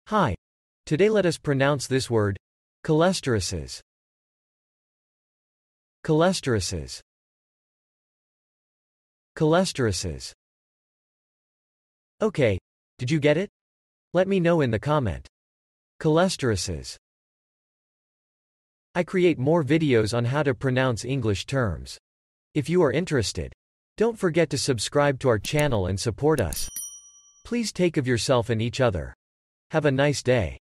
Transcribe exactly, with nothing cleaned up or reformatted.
Hi. Today let us pronounce this word, cholesteroses. Cholesteroses. Cholesteroses. Okay, did you get it? Let me know in the comment. Cholesteroses. I create more videos on how to pronounce English terms. If you are interested, don't forget to subscribe to our channel and support us. Please take of yourself and each other. Have a nice day.